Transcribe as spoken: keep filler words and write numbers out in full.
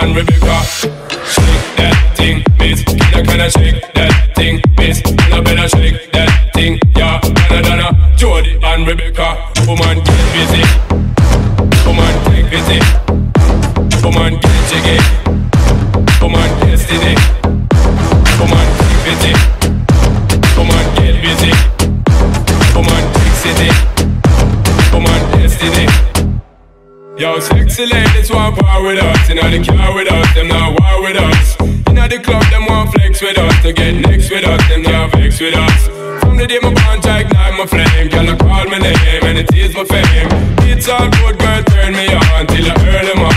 and Rebecca. Shake that thing, miss. Kinda kinda shake that thing, miss. You better shake that thing, yeah. Donna Donna, Jody and Rebecca. Woman get busy, woman get busy, woman get jiggy, woman get steady, woman get busy, woman get busy, woman get city, woman get steady. Yo, sexy ladies want war with us. Inna the car with us, them not war with us. Inna the club, them want flex with us. To get next with us, them not vex with us. From the day my bond, I ignite my flame. Girl, I call my name and it is my fame. It's all good, girl, turn me on till the early morning.